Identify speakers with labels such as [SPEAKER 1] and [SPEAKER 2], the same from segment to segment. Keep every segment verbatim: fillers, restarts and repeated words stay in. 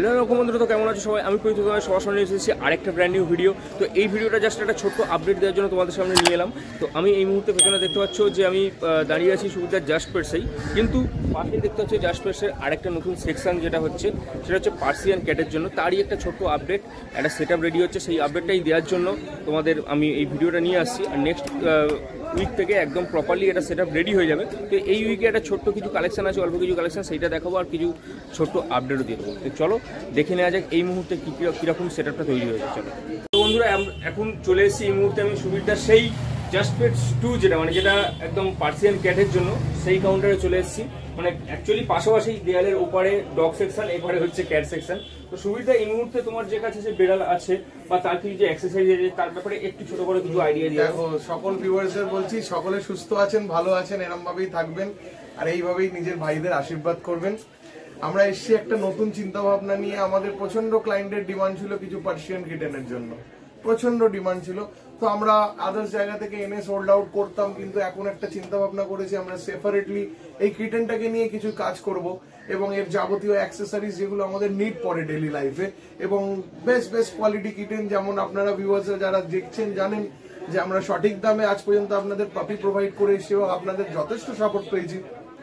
[SPEAKER 1] Hello বন্ধুরা, তো কেমন আছো সবাই? আমি প্রদীপ সবার সামনে এসেছি আরেকটা ব্র্যান্ড নিউ ভিডিও। তো এই ভিডিওটা জাস্ট একটা ছোট্ট আপডেট দেওয়ার জন্য তোমাদের সামনে নিয়ে এলাম। তো আমি এই মুহূর্তে পেছনে দেখতে পাচ্ছ যে আমি দাঁড়িয়ে আছি সুবিধার জাস্ট পেটসেই, কিন্তু পাশে দেখতে পাচ্ছি জাস্ট পেটসের আরেকটা নতুন সেকশন যেটা হচ্ছে সেটা হচ্ছে পার্সিয়ান ক্যাটের জন্য। তারই একটা ছোট্ট আপডেট, একটা সেট আপ রেডি হচ্ছে, সেই আপডেটটাই দেওয়ার জন্য তোমাদের আমি এই ভিডিওটা নিয়ে আসছি। আর নেক্সট উইক থেকে একদম প্রপারলি এটা সেট আপ রেডি হয়ে যাবে। তো এই উইকে একটা ছোট্ট কিছু কালেকশন আছে, অল্প কিছু কালেকশন, সেইটা দেখাবো আর কিছু ছোট্ট আপডেটও দিয়ে দেবো। তো চলো দেখে নেওয়া যাক এই মুহূর্তে কী কীরকম সেট আপটা তৈরি হয়েছে। চলো তো বন্ধুরা, এখন চলে এসেছি এই মুহূর্তে আমি সুবিধার সেই জাস্ট পেটস টু যেটা মানে যেটা একদম পার্সিয়ান ক্যাটের জন্য, সেই কাউন্টারে চলে এসেছি। মানে অ্যাকচুয়ালি পাশাপাশি দেয়ালের ওপারে ডগ সেকশন, এপারে হচ্ছে ক্যাট সেকশন। তো সুবিধা এই মুহূর্তে তোমার যে কাছে যে বেড়াল আছে বা তার কিছু যে এক্সারসাইজ আছে তার ব্যাপারে একটু ছোট করে কিছু আইডিয়া দিয়ে
[SPEAKER 2] দেখো। সকল ভিউয়ার্সদের বলছি, সকলে সুস্থ আছেন, ভালো আছেন, এরকম ভাবেই থাকবেন আর এইভাবেই নিজের ভাইদের আশীর্বাদ করবেন। আমরা এসছি একটা নতুন চিন্তা ভাবনা নিয়ে। আমাদের প্রচন্ড ক্লায়েন্টের ডিমান্ড ছিল কিছু পার্সিয়ান কিটেনের জন্য, প্রচন্ড ডিমান্ড ছিল। তো আমরা আদার্স জায়গা থেকে এনে সোল্ড আউট করতাম, কিন্তু এখন একটা চিন্তা ভাবনা করেছি আমরা সেপারেটলি এই কিটেনটাকে নিয়ে কিছু কাজ করব এবং এর যাবতীয় অ্যাক্সেসরিজ যেগুলো আমাদের নিড পড়ে ডেইলি লাইফে, এবং বেস্ট বেস্ট কোয়ালিটি কিটেন। যেমন আপনারা ভিউয়ার্সরা যারা দেখছেন জানেন যে আমরা সঠিক দামে আজ পর্যন্ত আপনাদের পাপি প্রোভাইড করে এসেছি এবং আপনাদের যথেষ্ট সাপোর্ট পেয়েছি।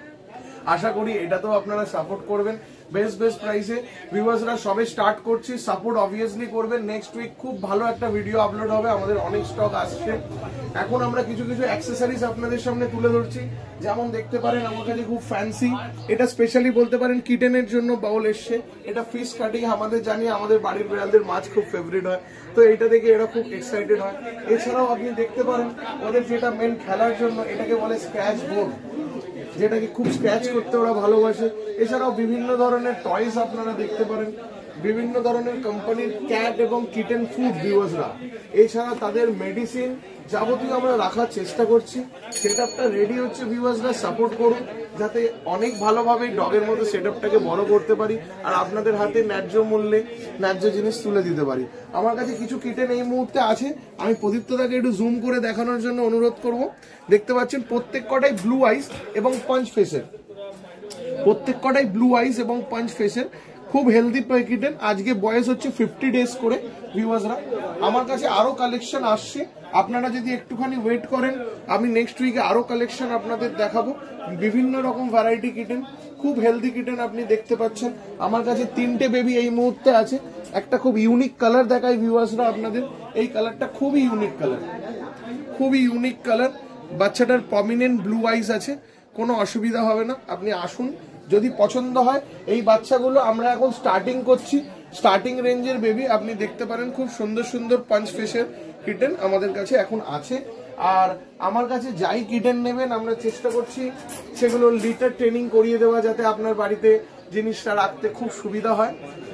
[SPEAKER 2] আশা করি এটাতেও আপনারা সাপোর্ট করবেন বেস্ট বেস্ট প্রাইসে। ভিউয়ার্সরা সবে স্টার্ট করছি, সাপোর্ট অবভিয়াসলি করবেন। নেক্সট উইক খুব ভালো একটা ভিডিও আপলোড হবে, আমাদের অনেক স্টক আসছে। এখন আমরা কিছু কিছু অ্যাক্সেসরিজ আপনাদের সামনে তুলে ধরছি। যেমন দেখতে পারেন আমার কাছে খুব ফ্যান্সি, এটা স্পেশালি বলতে পারেন কিটেনের জন্য বাউল এসছে। এটা ফিশ কাটিং, আমাদের জানি আমাদের বাড়ির বিড়ালদের মাছ খুব ফেভারিট হয়, তো এটা দেখে এরা খুব এক্সাইটেড হয়। এছাড়াও আপনি দেখতে পারেন ওদের যেটা মেন খেলার জন্য, এটাকে বলে স্ক্র্যাচ বোর্ড, যেটাকে খুব স্ক্র্যাচ করতে ওরা ভালোবাসে। এছাড়াও বিভিন্ন ধরনের টয়স আপনারা দেখতে পারেন, বিভিন্ন ধরনের কোম্পানির ক্যাট এবং কিটেন ফুড ভিউয়ার্সরা। এছাড়া তাদের মেডিসিন যাবতীয় আমরা রাখার চেষ্টা করছি। সেট আপটা রেডি হচ্ছে, ভিউয়ার্সরা সাপোর্ট করুন যাতে অনেক ভালোভাবে ডগের মধ্যে সেট আপটাকে বড় করতে পারি আর আপনাদের হাতে ন্যায্য মূল্যে ন্যায্য জিনিস তুলে দিতে পারি। আমার কাছে কিছু কিটেন এই মুহূর্তে আছে, আমি প্রদীপ্তদাকে একটু জুম করে দেখানোর জন্য অনুরোধ করব। দেখতে পাচ্ছেন প্রত্যেক কটাই ব্লু আইস এবং পাঞ্চ ফেসের, প্রত্যেক কটাই ব্লু আইস এবং পাঞ্চ ফেসের, খুব হেলদি কিটেন। আজকে বয়স হচ্ছে ফিফটি ডেজ করে। ভিউয়ার্সরা আমার কাছে আরো কালেকশন আসছে, আপনারা যদি একটুখানি ওয়েট করেন আমি নেক্সট উইকে আরো কালেকশন আপনাদের দেখাবো। বিভিন্ন রকম ভ্যারাইটি কিটেন, খুব হেলদি কিটেন আপনি দেখতে পাচ্ছেন। আমার কাছে তিনটে বেবি এই মুহূর্তে আছে। একটা খুব ইউনিক কালার দেখায় ভিউয়ার্সরা আপনাদের, এই কালারটা খুবই ইউনিক কালার, খুবই ইউনিক কালার। বাচ্চাটার প্রমিনেন্ট ব্লু আইস আছে, কোনো অসুবিধা হবে না। আপনি আসুন, যদি পছন্দ হয়। এই বাচ্চাগুলো আমরা এখন স্টার্টিং করছি, স্টার্টিং রেঞ্জের বেবি আপনি দেখতে পারেন। খুব সুন্দর সুন্দর পাঞ্চ ফেসের কিটেন আমাদের কাছে এখন আছে। আর আমার কাছে যাই কিটেন নেবেন আমরা চেষ্টা করছি সেগুলো লিটার ট্রেনিং করিয়ে দেওয়া, যাতে আপনার বাড়িতে জিনিসটা রাখতে খুব সুবিধা হয়।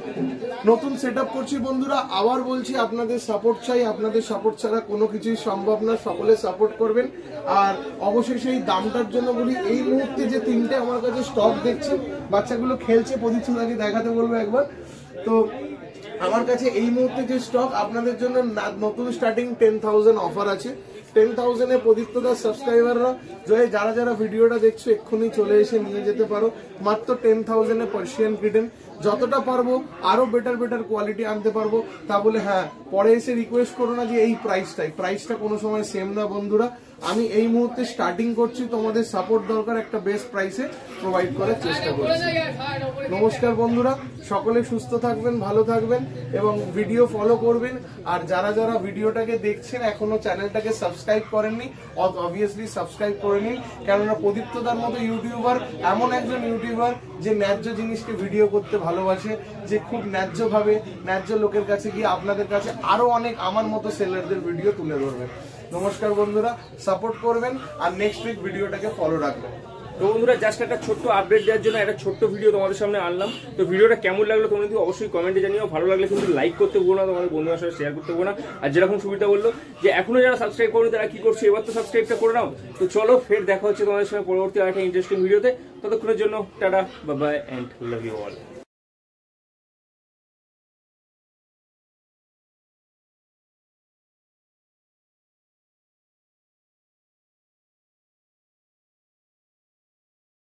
[SPEAKER 2] নতুন সেট আপ করছি বন্ধুরা, আবার বলছি আপনাদের সাপোর্ট চাই, আপনাদের সাপোর্ট ছাড়া কোনো কিছুই সম্ভব না। সকলে সাপোর্ট করবেন। আর অবশেষে এই দামটার জন্য বলি, এই মুহূর্তে যে তিনটে আমার কাছে স্টক দেখছেন, বাচ্চাগুলো খেলছে, প্রদীপ্তদাকে দেখাতে বলবো একবার। তো আমার কাছে এই মুহূর্তে যে স্টক আপনাদের জন্য নতুন স্টার্টিং টেন থাউজেন্ড অফার আছে। টেন থাউজেন্ডে প্রদীপ্তদার সাবস্ক্রাইবাররা যারা যারা ভিডিওটা দেখছো এক্ষুনি চলে এসে নিয়ে যেতে পারো। মাত্র টেন থাউজেন্ডে পার্সিয়ান কিটেন, যতটা পারবো আরো বেটার বেটার কোয়ালিটি আনতে পারবো। তা বলে হ্যাঁ পরে এসে রিকোয়েস্ট করো না যে এই প্রাইসটাই, প্রাইসটা কোনো সময় সেম না বন্ধুরা। আমি এই মুহূর্তে স্টার্টিং করছি, তোমাদের সাপোর্ট দরকার, একটা বেস্ট প্রাইসে প্রোভাইড করার চেষ্টা করছি। নমস্কার বন্ধুরা, সকলে সুস্থ থাকবেন, ভালো থাকবেন এবং ভিডিও ফলো করবেন। আর যারা যারা ভিডিওটাকে দেখছেন এখনো চ্যানেলটাকে সাবস্ক্রাইব করেননি, অবভিয়াসলি সাবস্ক্রাইব করে নিন। কেননা প্রদীপ্তদার মতো ইউটিউবার এমন একজন ইউটিউবার যে ন্যায্য জিনিসকে ভিডিও করতে ভালোবাসে, যে খুব ন্যায্যভাবে ন্যায্য লোকের কাছে গিয়ে আপনাদের কাছে আরো অনেক আমার মতো সেলারদের ভিডিও তুলে ধরবেন। নমস্কার বন্ধুরা, সাপোর্ট করবেন আর নেক্সট উইক ভিডিওটাকে ফলো রাখবেন।
[SPEAKER 1] তো বন্ধুরা, জাস্ট একটা ছোট্ট আপডেট দেওয়ার জন্য একটা ছোট্ট ভিডিও তোমাদের সামনে আনলাম। তো ভিডিওটা কেমন লাগলো তোমরা কিন্তু অবশ্যই কমেন্টে জানিও। ভালো লাগলে কিন্তু লাইক করতে ভুলো না, তোমাদের বন্ধুদের সাথে শেয়ার করতে ভুলো না। আর যেরকম সুবিধা বললো যে এখনো যারা সাবস্ক্রাইব করো তারা কি করছো, এবার তো সাবস্ক্রাইবটা করে নাও। তো চলো ফের দেখা হচ্ছে তোমাদের সঙ্গে পরবর্তী আরেকটা ইন্টারেস্টিং ভিডিওতে। ততক্ষণের জন্য tata, bye bye and love you all.